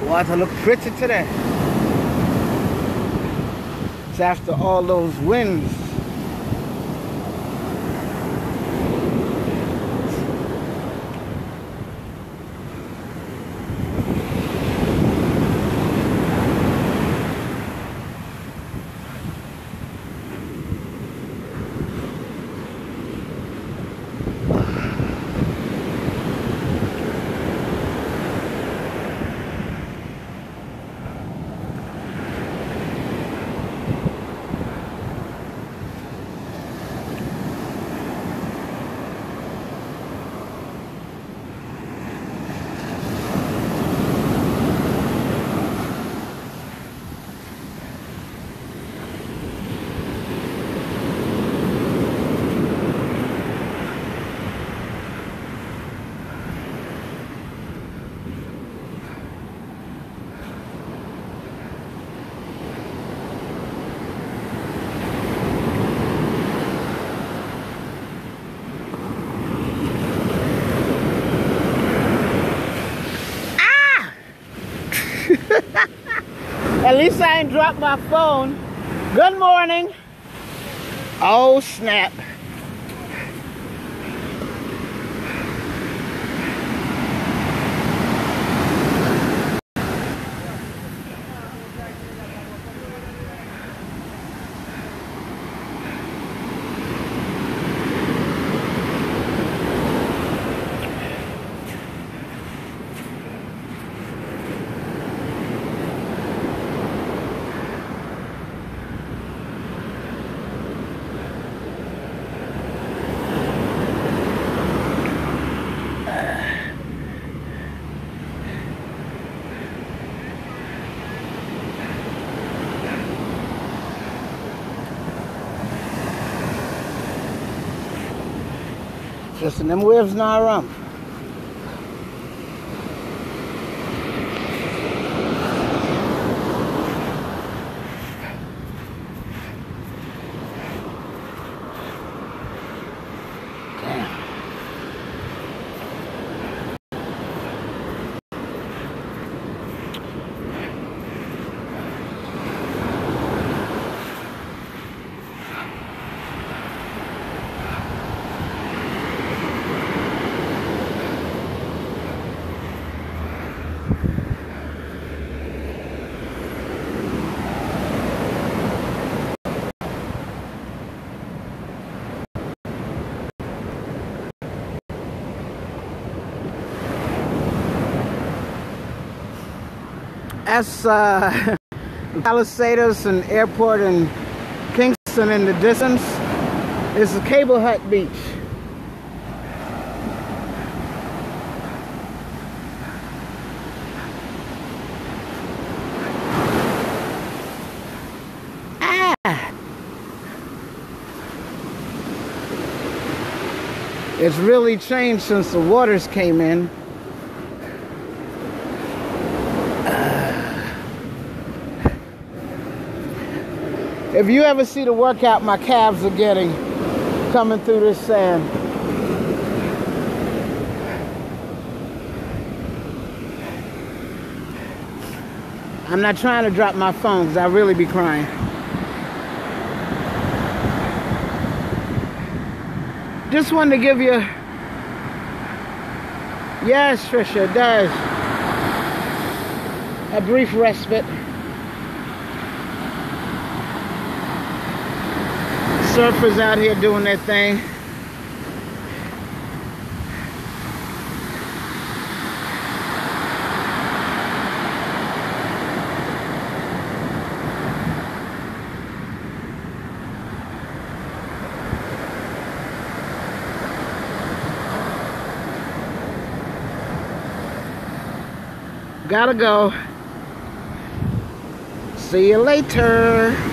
Water look pretty today. It's after all those winds. At least I ain't dropped my phone. Good morning. Oh, snap. Just in them waves now around. That's Palisados and Airport and Kingston in the distance. It's the Cable Hut Beach. It's really changed since the waters came in. If you ever see the workout my calves are getting coming through this sand. I'm not trying to drop my phone because I'll really be crying. Just wanted to give you, yes, Trisha, it does, a brief respite. Surfers out here doing their thing. Gotta go. See you later.